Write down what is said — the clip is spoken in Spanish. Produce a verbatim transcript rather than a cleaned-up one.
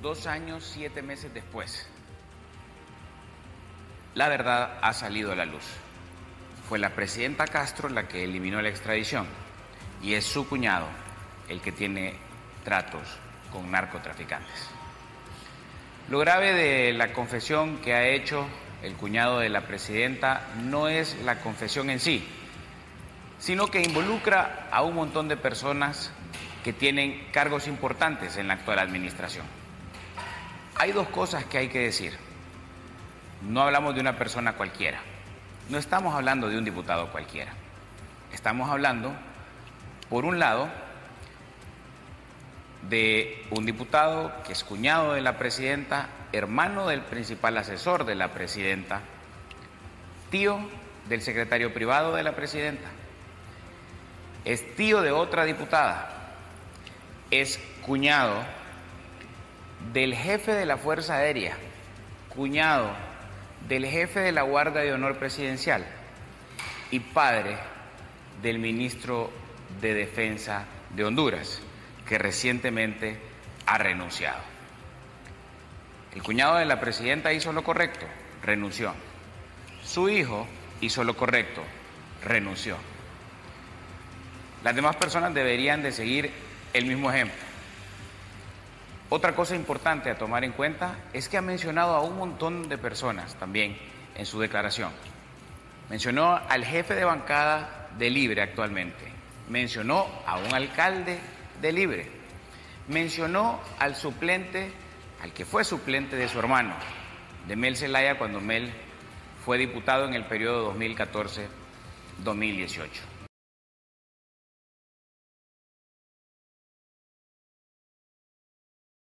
dos años, siete meses después, la verdad ha salido a la luz. Fue la presidenta Castro la que eliminó la extradición y es su cuñado el que tiene tratos con narcotraficantes. Lo grave de la confesión que ha hecho el cuñado de la presidenta no es la confesión en sí, sino que involucra a un montón de personas que tienen cargos importantes en la actual administración. Hay dos cosas que hay que decir. No hablamos de una persona cualquiera. No estamos hablando de un diputado cualquiera. Estamos hablando, por un lado, de un diputado que es cuñado de la presidenta, hermano del principal asesor de la presidenta, tío del secretario privado de la presidenta, es tío de otra diputada, es cuñado del jefe de la Fuerza Aérea, cuñado del jefe de la Guardia de Honor Presidencial y padre del ministro de Defensa de Honduras, que recientemente ha renunciado. El cuñado de la presidenta hizo lo correcto, renunció. Su hijo hizo lo correcto, renunció. Las demás personas deberían de seguir el mismo ejemplo. Otra cosa importante a tomar en cuenta es que ha mencionado a un montón de personas también en su declaración. Mencionó al jefe de bancada de Libre actualmente, mencionó a un alcalde de Libre, mencionó al suplente, al que fue suplente de su hermano, de Mel Zelaya, cuando Mel fue diputado en el periodo dos mil catorce a dos mil dieciocho.